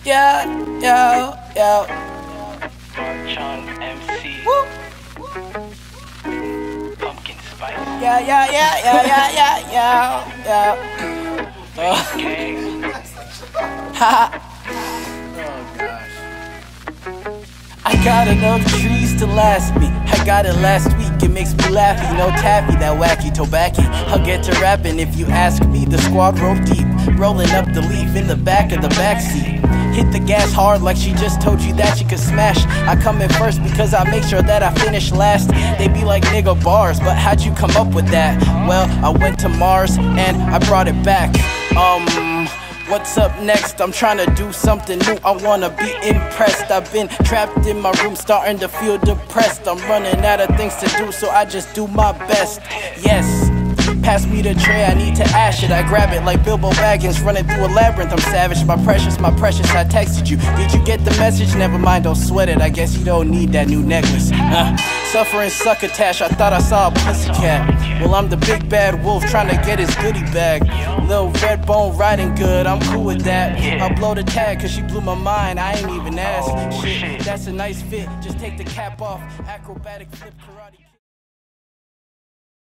Yeah, yeah, yeah. John MC. Woo. Pumpkin spice. Yeah, yeah, yeah, yeah, yeah, yeah, yeah, yeah. Gang. Ha. I got enough trees to last me. I got it last week, it makes me laughy. No taffy, that wacky tobacco. I'll get to rapping if you ask me. The squad roll deep, rolling up the leaf in the back of the backseat. Hit the gas hard like she just told you that you could smash. I come in first because I make sure that I finish last. They be like nigga bars, but how'd you come up with that? Well, I went to Mars and I brought it back. What's up next? I'm trying to do something new, I wanna be impressed. I've been trapped in my room, starting to feel depressed. I'm running out of things to do, so I just do my best. Yes, pass me the tray, I need to ash it. I grab it like Bilbo Baggins, running through a labyrinth. I'm savage, my precious, I texted you. Did you get the message? Never mind, don't sweat it. I guess you don't need that new necklace. Suffering succotash, I thought I saw a pussycat. Well, I'm the big bad wolf trying to get his goodie bag. Lil Red Bone riding good, I'm cool with that. I'll blow the tag cause she blew my mind, I ain't even asked. Shit, that's a nice fit, just take the cap off. Acrobatic flip karate.